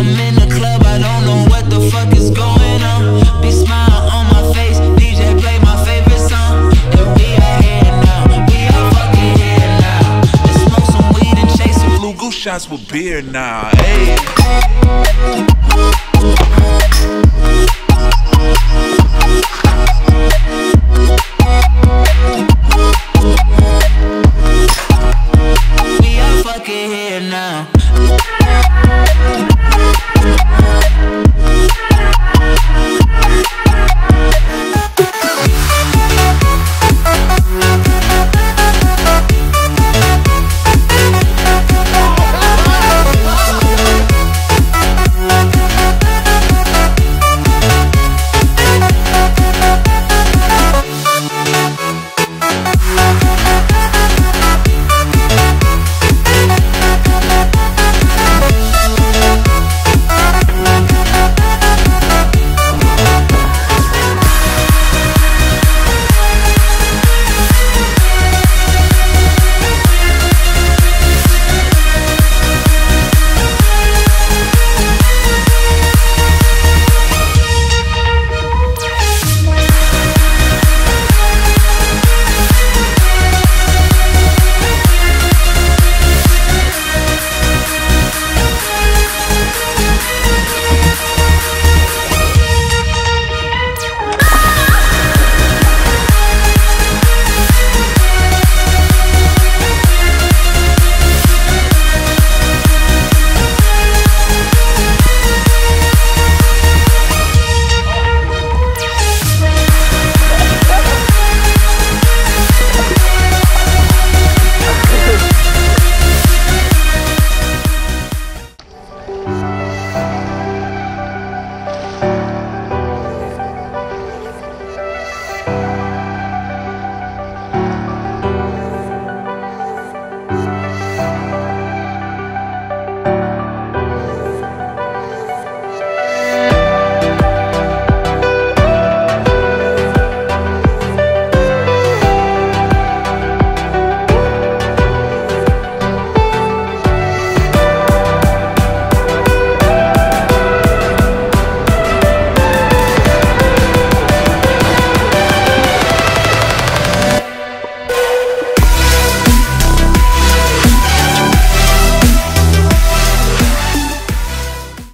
I'm in the club, I don't know what the fuck is going on. Big smile on my face, DJ play my favorite song. And we are here now, we are fucking here now. Let's smoke some weed and chase some blue goose shots with beer now, ayy.